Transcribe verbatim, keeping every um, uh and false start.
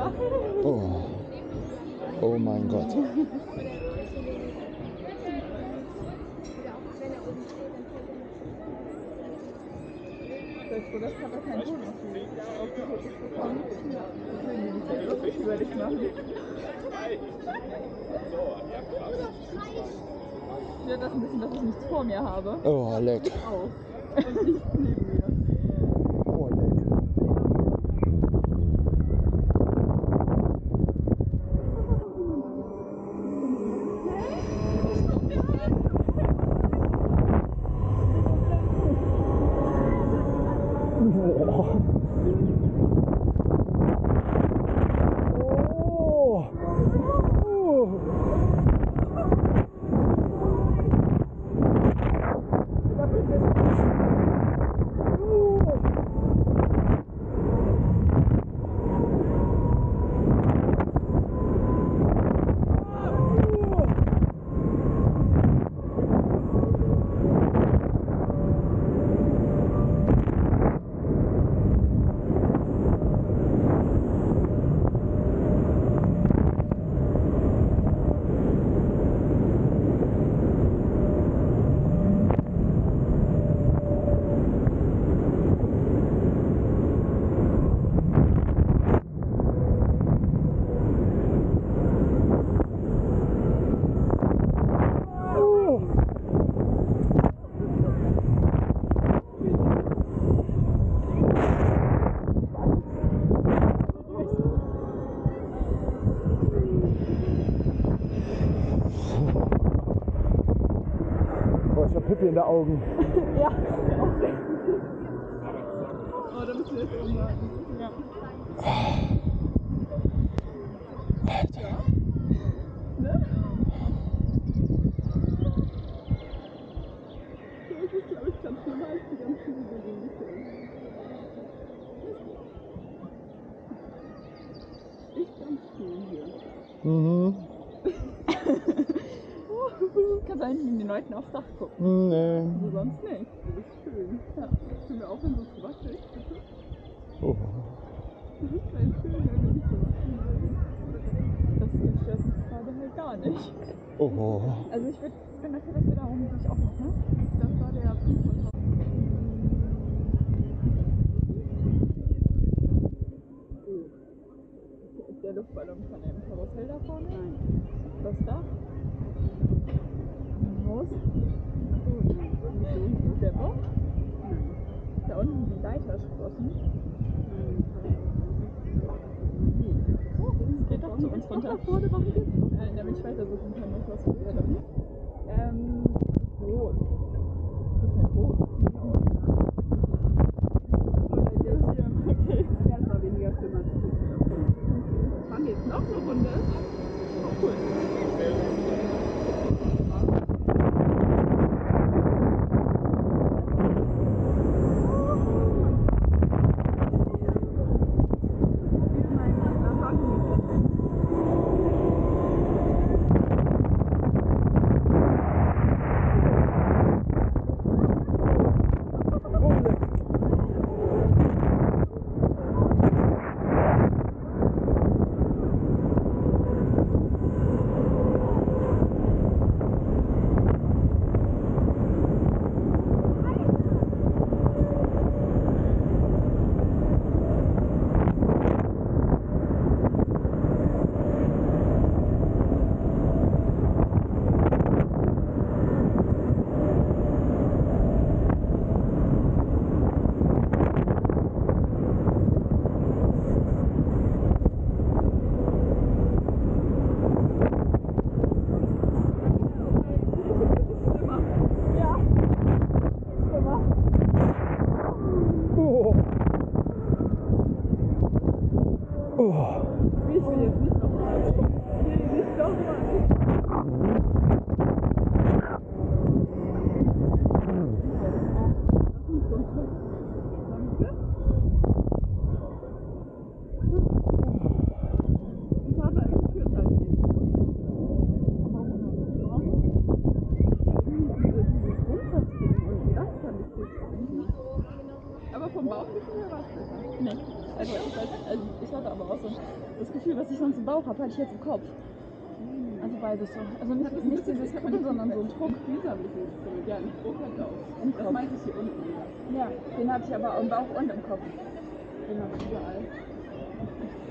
Oh. Oh mein Gott. Das hat er keinen Ton auf die Fotos bekommen. Deswegen will ich das lustig über dich machen. Ich will das ein bisschen, dass ich nichts vor mir habe. Oh, leck. Auch. Und nichts neben mir. Oh, leck. Pipi in den Augen. Ja, oh, da müssen wir jetzt umwarten. Ja. Alter. Ja. Ne? Das ist, glaube ich, ganz normal, die ganzen Bewegungen. Ist ganz schön hier. Mhm. Kannst du eigentlich mit den Leuten aufs Dach gucken? Nee. Also sonst nicht. Das ist schön. Ja. Können wir aufhören, so zu wackeln, bitte? Oh. Das ist halt schön, wenn wir nicht so wackeln würden. Das stört mich gerade halt gar nicht. Oh. Also ich würd, bin dafür, dass wir da oben sich auch noch, ne? Das war der Punkt. Ist der Luftballon von dem Karussell da vorne? Nein. Das Dach? Los? Achso, wieso? Der Bock? Nein. Da unten die Leitersprossen? Nein. Oh, das geht doch zu uns runter. Da vorne machen wir äh, damit ich weitersuchen kann, was wir gehört haben. Ähm, rot. Das ist halt rot. Okay. Ja, das war weniger schlimmer. Fahren wir jetzt noch eine Runde? Oh, cool. Gefühl, was ich sonst im Bauch habe, hatte ich jetzt im Kopf. Also beides so. Also nicht, nicht dieses Kribbeln, sondern so ein Druck. Dieser habe ich nicht gefunden. Ja, einen Druck hat er auch. Im Das Kopf. meinte ich hier unten. Ja, den hatte ich aber im Bauch und im Kopf. Den hatte ich überall.